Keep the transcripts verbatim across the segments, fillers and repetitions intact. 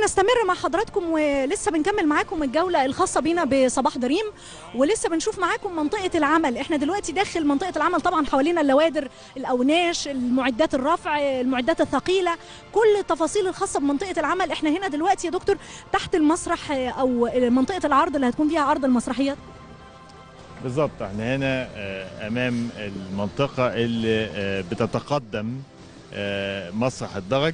بنستمر مع حضراتكم ولسه بنكمل معاكم الجولة الخاصة بينا بصباح دريم، ولسه بنشوف معاكم منطقة العمل. احنا دلوقتي داخل منطقة العمل، طبعا حوالينا اللوادر، الأوناش، المعدات الرفع، المعدات الثقيلة، كل التفاصيل الخاصة بمنطقة العمل. احنا هنا دلوقتي يا دكتور تحت المسرح أو منطقة العرض اللي هتكون فيها عرض المسرحيات. بالظبط، احنا هنا أمام المنطقة اللي بتتقدم مسرح الدرج،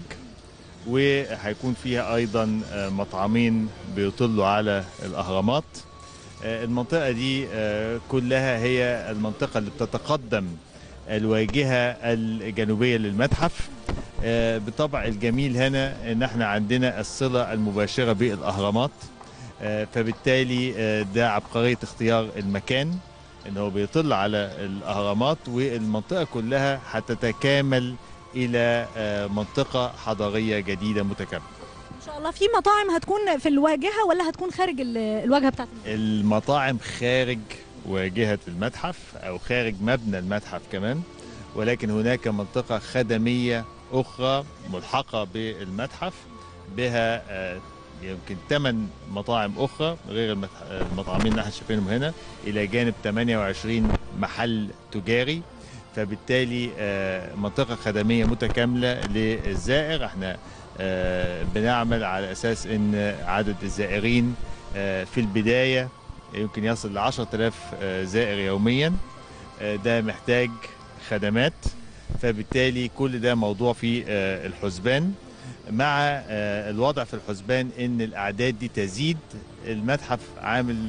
وهيكون فيها ايضا مطعمين بيطلوا على الاهرامات. المنطقه دي كلها هي المنطقه اللي بتتقدم الواجهه الجنوبيه للمتحف. بالطبع الجميل هنا ان احنا عندنا الصله المباشره بالاهرامات، فبالتالي ده عبقريه اختيار المكان ان هو بيطل على الاهرامات، والمنطقه كلها هتتكامل الى منطقه حضاريه جديده متكامله. ان شاء الله. في مطاعم هتكون في الواجهه ولا هتكون خارج الواجهه بتاعت المطاعم؟ خارج واجهه المتحف او خارج مبنى المتحف كمان، ولكن هناك منطقه خدميه اخرى ملحقه بالمتحف بها يمكن ثمان مطاعم اخرى غير المطاعمين اللي احنا شايفينهم هنا، الى جانب ثمانية وعشرين محل تجاري. فبالتالي منطقة خدمية متكاملة للزائر. احنا بنعمل على اساس ان عدد الزائرين في البداية يمكن يصل ل عشرة آلاف زائر يوميا. ده محتاج خدمات، فبالتالي كل ده موضوع في الحسبان، مع الوضع في الحسبان ان الاعداد دي تزيد. المتحف عامل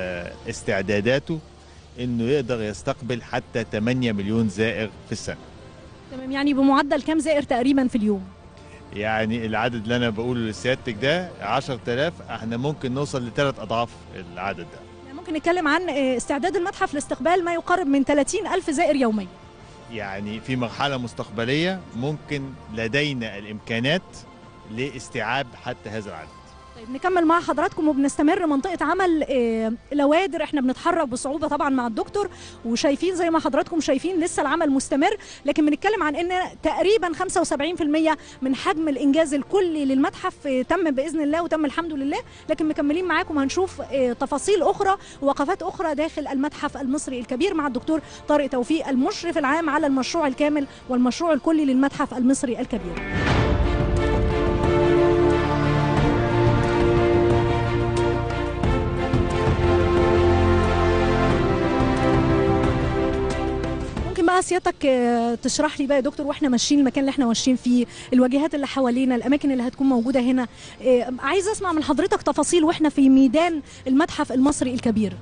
استعداداته انه يقدر يستقبل حتى ثمانية مليون زائر في السنه. تمام، يعني بمعدل كام زائر تقريبا في اليوم؟ يعني العدد اللي انا بقوله لسيادتك ده عشرة آلاف، احنا ممكن نوصل لثلاث اضعاف العدد ده. يعني ممكن نتكلم عن استعداد المتحف لاستقبال ما يقارب من ثلاثين ألف زائر يوميا. يعني في مرحله مستقبليه ممكن لدينا الامكانات لاستيعاب حتى هذا العدد. طيب نكمل مع حضراتكم وبنستمر. منطقة عمل لوادر، احنا بنتحرك بصعوبة طبعا مع الدكتور، وشايفين زي ما حضراتكم شايفين لسه العمل مستمر، لكن بنتكلم عن ان تقريبا خمسة وسبعين بالمئة من حجم الانجاز الكلي للمتحف تم باذن الله وتم الحمد لله. لكن مكملين معاكم هنشوف تفاصيل اخرى ووقفات اخرى داخل المتحف المصري الكبير مع الدكتور طارق توفيق، المشرف العام على المشروع الكامل والمشروع الكلي للمتحف المصري الكبير. بقى سيادتك تشرح لي بقى يا دكتور، واحنا ماشيين المكان اللي احنا ماشيين فيه، الواجهات اللي حوالينا، الاماكن اللي هتكون موجوده هنا، عايز اسمع من حضرتك تفاصيل واحنا في ميدان المتحف المصري الكبير.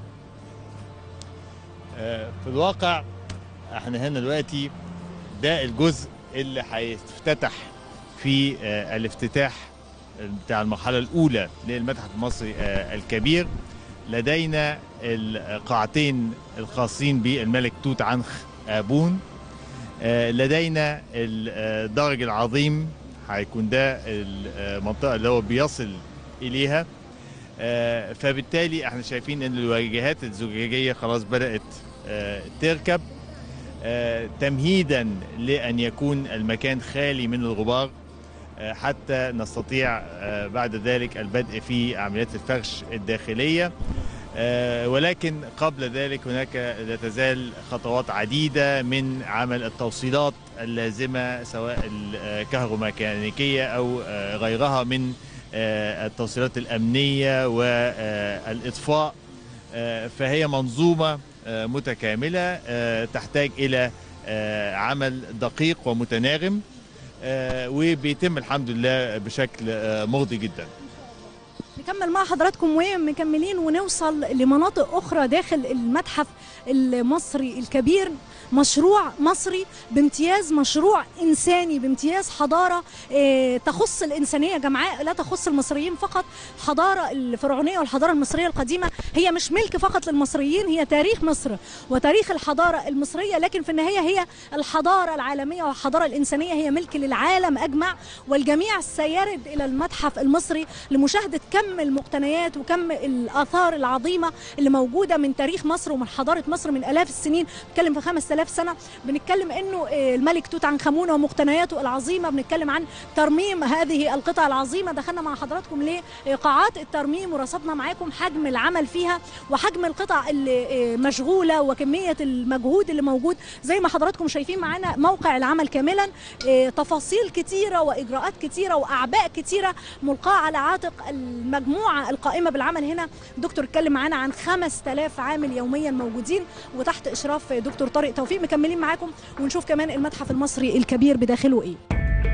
في الواقع احنا هنا دلوقتي ده الجزء اللي هيفتتح في الافتتاح بتاع المرحله الاولى للمتحف المصري الكبير. لدينا القاعتين الخاصين بالملك توت عنخ آبون، لدينا الدرج العظيم هيكون ده المنطقة اللي هو بيصل إليها. فبالتالي احنا شايفين ان الواجهات الزجاجية خلاص بدأت تركب تمهيدا لأن يكون المكان خالي من الغبار، حتى نستطيع بعد ذلك البدء في عمليات الفرش الداخلية. ولكن قبل ذلك هناك لا تزال خطوات عديدة من عمل التوصيلات اللازمة، سواء الكهروميكانيكية أو غيرها من التوصيلات الأمنية والإطفاء. فهي منظومة متكاملة تحتاج إلى عمل دقيق ومتناغم، وبيتم الحمد لله بشكل مرضي جدا. نكمل مع حضراتكم ومكملين ونوصل لمناطق أخرى داخل المتحف المصري الكبير. مشروع مصري بامتياز، مشروع إنساني بامتياز، حضارة تخص الإنسانية جمعاء، لا تخص المصريين فقط. حضارة الفرعونية والحضارة المصرية القديمة هي مش ملك فقط للمصريين، هي تاريخ مصر وتاريخ الحضارة المصرية، لكن في النهاية هي الحضارة العالمية والحضارة الإنسانية، هي ملك للعالم أجمع. والجميع سيرد إلى المتحف المصري لمشاهدة كم كم المقتنيات وكم الاثار العظيمه اللي موجوده من تاريخ مصر ومن حضاره مصر من الاف السنين. بنتكلم في خمسة آلاف سنه، بنتكلم انه الملك توت عنخ امون ومقتنياته العظيمه، بنتكلم عن ترميم هذه القطع العظيمه. دخلنا مع حضراتكم لقاعات الترميم ورصدنا معاكم حجم العمل فيها وحجم القطع اللي مشغوله وكميه المجهود اللي موجود. زي ما حضراتكم شايفين معانا موقع العمل كاملا، تفاصيل كتيره واجراءات كتيره واعباء كتيره ملقاه على عاتق المجموعه القائمه بالعمل هنا. دكتور اتكلم معانا عن خمسة آلاف عامل يوميا موجودين وتحت اشراف دكتور طارق توفيق. مكملين معاكم ونشوف كمان المتحف المصري الكبير بداخله ايه.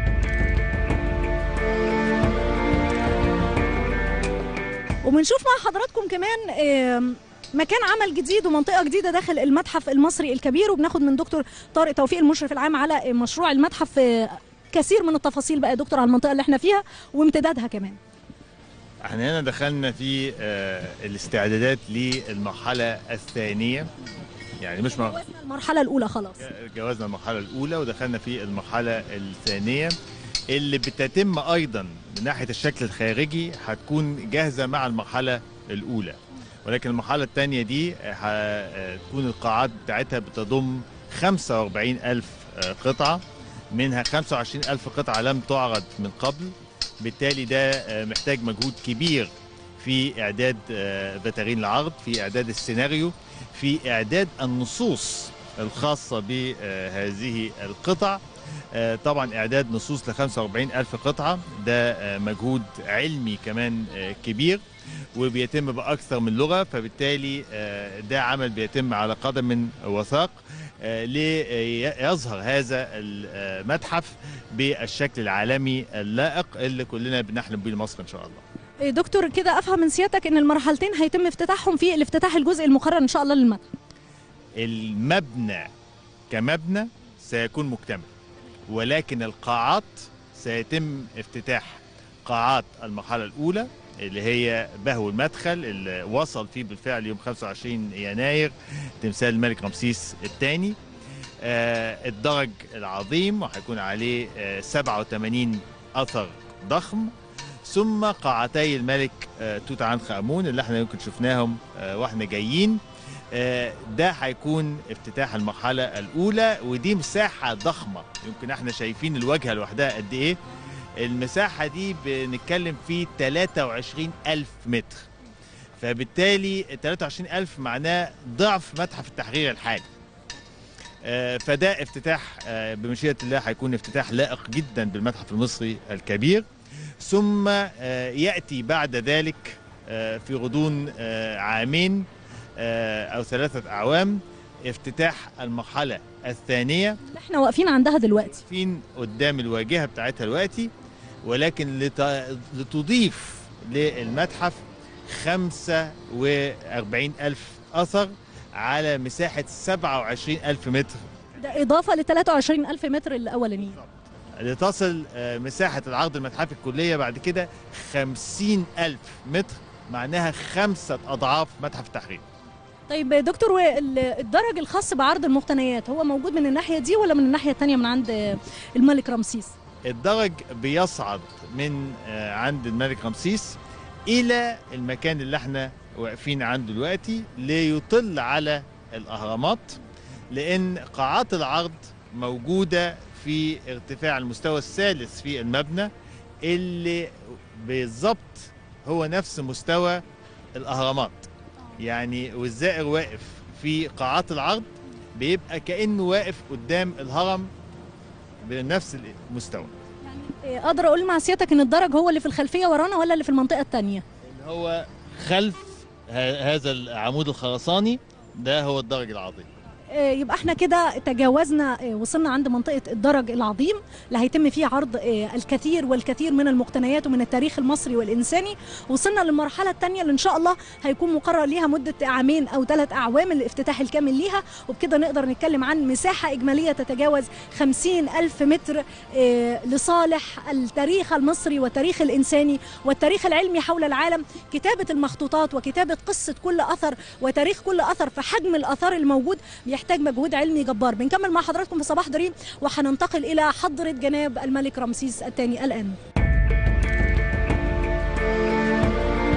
وبنشوف مع حضراتكم كمان مكان عمل جديد ومنطقه جديده داخل المتحف المصري الكبير، وبناخد من دكتور طارق توفيق المشرف العام على مشروع المتحف كثير من التفاصيل بقى يا دكتور على المنطقه اللي احنا فيها وامتدادها كمان. احنا هنا دخلنا في الاستعدادات للمرحله الثانيه، يعني مش جوازنا المرحله الاولى خلاص، جوازنا المرحله الاولى ودخلنا في المرحله الثانيه اللي بتتم ايضا من ناحيه الشكل الخارجي هتكون جاهزه مع المرحله الاولى، ولكن المرحله الثانيه دي هتكون القاعات بتاعتها بتضم خمسة وأربعين ألف قطعه، منها خمسة وعشرين ألف قطعه لم تعرض من قبل. بالتالي ده محتاج مجهود كبير في اعداد فاترين العرض، في اعداد السيناريو، في اعداد النصوص الخاصه بهذه القطع. طبعا اعداد نصوص ل خمسة وأربعين ألف قطعه ده مجهود علمي كمان كبير وبيتم باكثر من لغه، فبالتالي ده عمل بيتم على قدم وساق ليظهر هذا المتحف بالشكل العالمي اللائق اللي كلنا بنحلم بيه لمصر ان شاء الله. دكتور كده افهم من سيادتك ان المرحلتين هيتم افتتاحهم في الافتتاح الجزء المقرر ان شاء الله للمتحف. المبنى كمبنى سيكون مكتمل، ولكن القاعات سيتم افتتاح قاعات المرحله الاولى اللي هي بهو المدخل اللي وصل فيه بالفعل يوم خمسة وعشرين يناير تمثال الملك رمسيس الثاني. آه الدرج العظيم وهيكون عليه آه سبعة وثمانين اثر ضخم، ثم قاعتي الملك آه توت عنخ امون اللي احنا يمكن شفناهم آه واحنا جايين. آه ده هيكون افتتاح المرحله الاولى، ودي مساحه ضخمه يمكن احنا شايفين الواجهه لوحدها قد ايه. المساحة دي بنتكلم في ثلاثة وعشرين ألف متر، فبالتالي ثلاثة وعشرين ألف معناه ضعف متحف التحرير الحالي. فده افتتاح بمشيئة الله هيكون افتتاح لائق جدا بالمتحف المصري الكبير، ثم يأتي بعد ذلك في غضون عامين أو ثلاثة أعوام افتتاح المرحلة الثانية اللي احنا واقفين عندها دلوقتي، واقفين قدام الواجهة بتاعتها دلوقتي، ولكن لتضيف للمتحف خمسة وأربعين ألف أثر على مساحة سبعة وعشرين ألف متر، ده إضافة ل ثلاثة وعشرين ألف متر الأولانيين، لتصل مساحة العرض المتحف الكلية بعد كده خمسين ألف متر، معناها خمسة أضعاف متحف التحرير. طيب دكتور، الدرج الخاص بعرض المقتنيات هو موجود من الناحية دي ولا من الناحية الثانية من عند الملك رمسيس؟ الدرج بيصعد من عند الملك رمسيس إلى المكان اللي احنا واقفين عنده دلوقتي ليطل على الأهرامات، لأن قاعات العرض موجودة في ارتفاع المستوى الثالث في المبنى اللي بالظبط هو نفس مستوى الأهرامات. يعني والزائر واقف في قاعات العرض بيبقى كأنه واقف قدام الهرم بنفس المستوى. يعني اقدر اقول مع سيادتك ان الدرج هو اللي في الخلفيه ورانا ولا اللي في المنطقه الثانيه؟ اللي هو خلف هذا العمود الخرساني ده هو الدرج العظيم. يبقى احنا كده تجاوزنا، وصلنا عند منطقة الدرج العظيم اللي هيتم فيه عرض الكثير والكثير من المقتنيات ومن التاريخ المصري والإنساني. وصلنا للمرحلة الثانية اللي إن شاء الله هيكون مقرر ليها مدة عامين أو ثلاث أعوام الافتتاح الكامل ليها، وبكده نقدر نتكلم عن مساحة إجمالية تتجاوز خمسين ألف متر لصالح التاريخ المصري والتاريخ الإنساني والتاريخ العلمي حول العالم. كتابة المخطوطات وكتابة قصة كل أثر وتاريخ كل أثر في حجم الآثار الموجود يحتاج مجهود علمي جبار. بنكمل مع حضراتكم في صباح دريم وهننتقل إلى حضرة جناب الملك رمسيس الثاني الآن.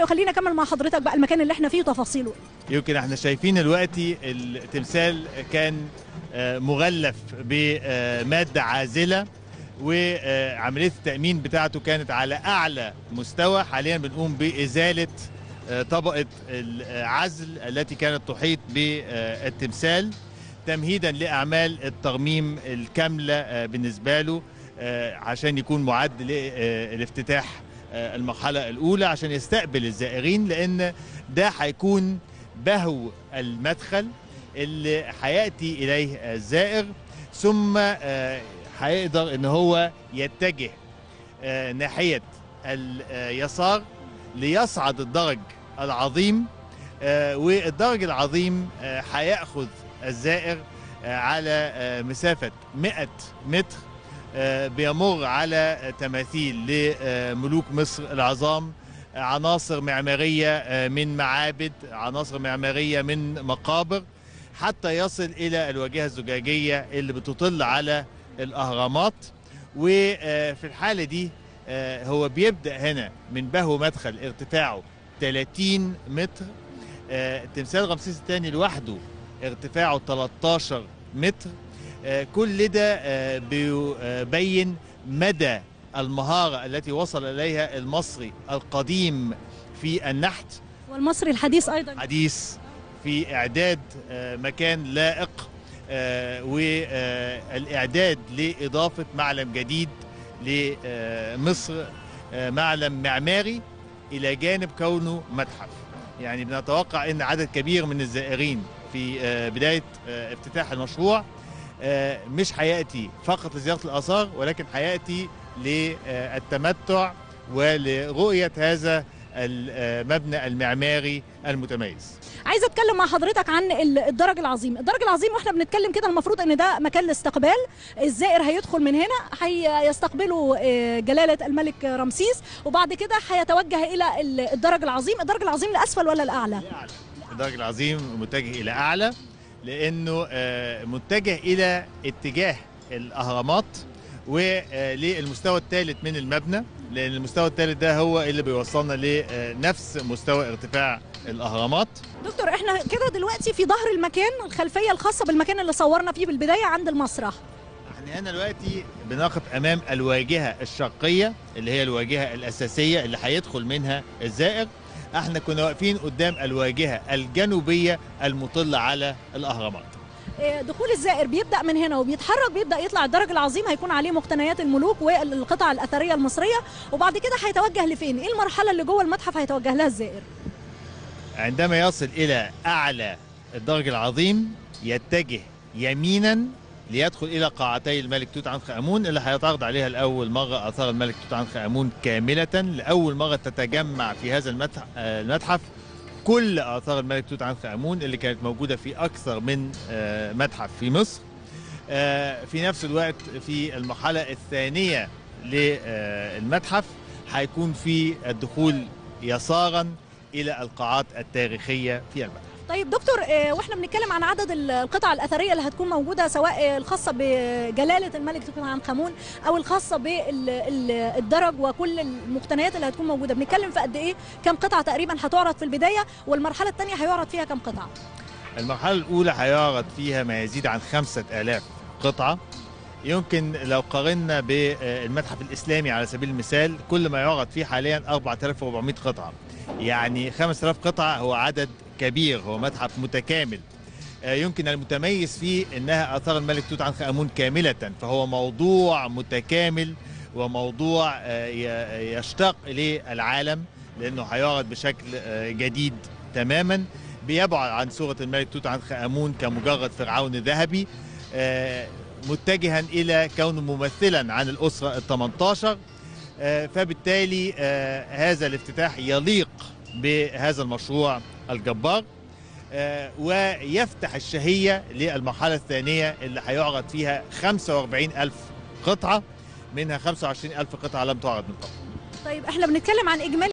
ايوه خلينا اكمل مع حضرتك بقى المكان اللي احنا فيه وتفاصيله. يمكن احنا شايفين دلوقتي التمثال كان مغلف بمادة عازلة، وعملية التأمين بتاعته كانت على أعلى مستوى. حاليا بنقوم بإزالة طبقة العزل التي كانت تحيط بالتمثال تمهيدا لأعمال الترميم الكاملة بالنسبة له، عشان يكون معد للافتتاح المرحلة الأولى عشان يستقبل الزائرين، لأن ده هيكون بهو المدخل اللي هيأتي إليه الزائر، ثم هيقدر إن هو يتجه ناحية اليسار ليصعد الدرج العظيم، والدرج العظيم هيأخذ الزائر على مسافة مئة متر، بيمر على تماثيل لملوك مصر العظام، عناصر معمارية من معابد، عناصر معمارية من مقابر، حتى يصل إلى الواجهة الزجاجية اللي بتطل على الأهرامات. وفي الحالة دي هو بيبدأ هنا من بهو مدخل ارتفاعه ثلاثين متر، تمثال رمسيس الثاني لوحده ارتفاعه ثلاثة عشر متر. كل ده بيبين مدى المهارة التي وصل إليها المصري القديم في النحت، والمصري الحديث أيضا حديث في إعداد مكان لائق، والإعداد لإضافة معلم جديد لمصر، معلم معماري إلى جانب كونه متحف. يعني بنتوقع أن عدد كبير من الزائرين في بداية افتتاح المشروع مش هيأتي فقط لزيارة الآثار، ولكن هيأتي للتمتع ولرؤية هذا المبنى المعماري المتميز. عايزه اتكلم مع حضرتك عن الدرج العظيم. الدرج العظيم واحنا بنتكلم كده المفروض ان ده مكان الاستقبال، الزائر هيدخل من هنا هيستقبله جلاله الملك رمسيس، وبعد كده هيتوجه الى الدرج العظيم. الدرج العظيم لاسفل ولا لاعلى؟ الدرج العظيم متجه الى اعلى، لانه متجه الى اتجاه الاهرامات وللمستوى الثالث من المبنى، لان المستوى الثالث ده هو اللي بيوصلنا لنفس مستوى ارتفاع الاهرامات. دكتور احنا كده دلوقتي في ظهر المكان، الخلفيه الخاصه بالمكان اللي صورنا فيه بالبدايه عند المسرح. احنا هنا دلوقتي بنقف امام الواجهه الشرقيه اللي هي الواجهه الاساسيه اللي هيدخل منها الزائر. احنا كنا واقفين قدام الواجهه الجنوبيه المطله على الاهرامات. دخول الزائر بيبدأ من هنا وبيتحرك، بيبدأ يطلع الدرج العظيم، هيكون عليه مقتنيات الملوك والقطع الأثرية المصرية، وبعد كده هيتوجه لفين؟ ايه المرحلة اللي جوه المتحف هيتوجه لها الزائر؟ عندما يصل إلى أعلى الدرج العظيم يتجه يمينا ليدخل إلى قاعتي الملك توت عنخ آمون اللي هيتعرض عليها لأول مرة آثار الملك توت عنخ آمون كاملة. لأول مرة تتجمع في هذا المتحف كل آثار الملك توت عنخ آمون اللي كانت موجودة في أكثر من متحف في مصر. في نفس الوقت في المرحلة الثانية للمتحف هيكون في الدخول يسارا إلى القاعات التاريخية في المتحف. طيب دكتور واحنا بنتكلم عن عدد القطع الأثرية اللي هتكون موجودة، سواء الخاصة بجلالة الملك توت عنخ آمون أو الخاصة بالدرج وكل المقتنيات اللي هتكون موجودة، بنتكلم في قد إيه؟ كم قطعة تقريبا هتعرض في البداية، والمرحلة الثانية هيعرض فيها كم قطعة؟ المرحلة الأولى هيعرض فيها ما يزيد عن خمسة آلاف قطعة. يمكن لو قارنا بالمتحف الإسلامي على سبيل المثال كل ما يعرض فيه حاليا أربعة آلاف وأربعمائة قطعة، يعني خمسة آلاف قطعة هو عدد كبير، هو متحف متكامل. يمكن المتميز فيه انها اثار الملك توت عنخ آمون كاملة، فهو موضوع متكامل وموضوع يشتاق اليه العالم، لانه هيعرض بشكل جديد تماما، بيبعد عن صورة الملك توت عنخ آمون كمجرد فرعون ذهبي، متجها الى كونه ممثلا عن الاسرة الثامنة عشر. فبالتالي هذا الافتتاح يليق بهذا المشروع الجبار، ويفتح الشهية للمرحلة الثانية اللي هيعرض فيها خمسة وأربعين ألف قطعة، منها خمسة وعشرين ألف قطعة لم تعرض من قبل. طيب احنا بنتكلم عن اجمالي